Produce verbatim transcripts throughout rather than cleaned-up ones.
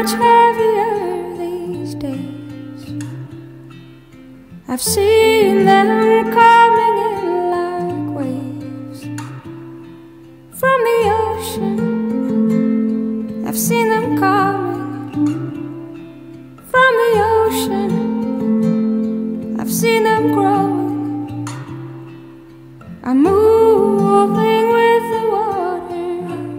much heavier these days. I've seen them coming in like waves from the ocean. I've seen them coming from the ocean. I've seen them growing. I'm moving with the water.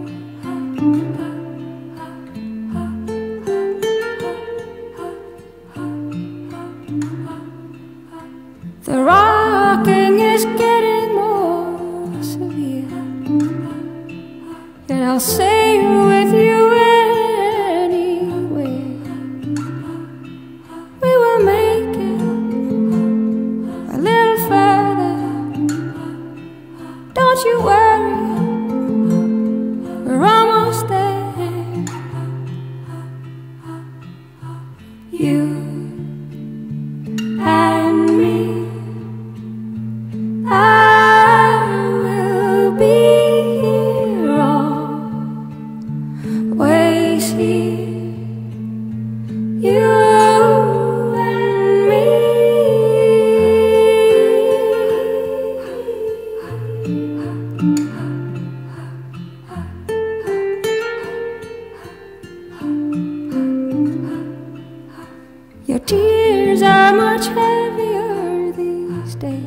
The rocking is getting more severe, yet I'll sail with you anywhere. We will make it a little further. Don't you worry, we're almost there. You and me, I will be here always here. You and me. Your tears are much heavier these days.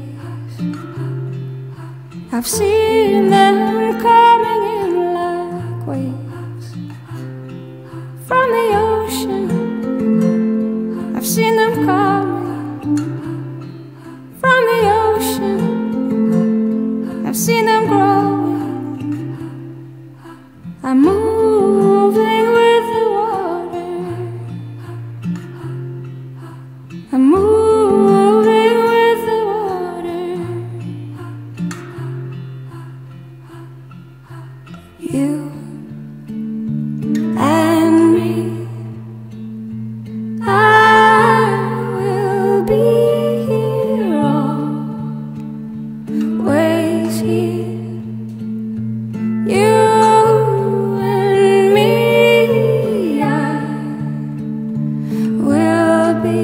I've seen them coming in like waves from the ocean. I've seen them coming from the ocean. I've seen them growing. I'm moving with the water. I'm moving with the water. You and me, I will be here always here. You and me, I will be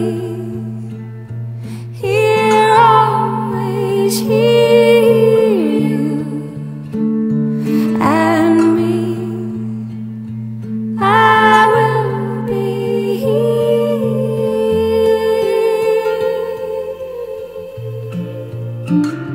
here always here. You and me, I will be here.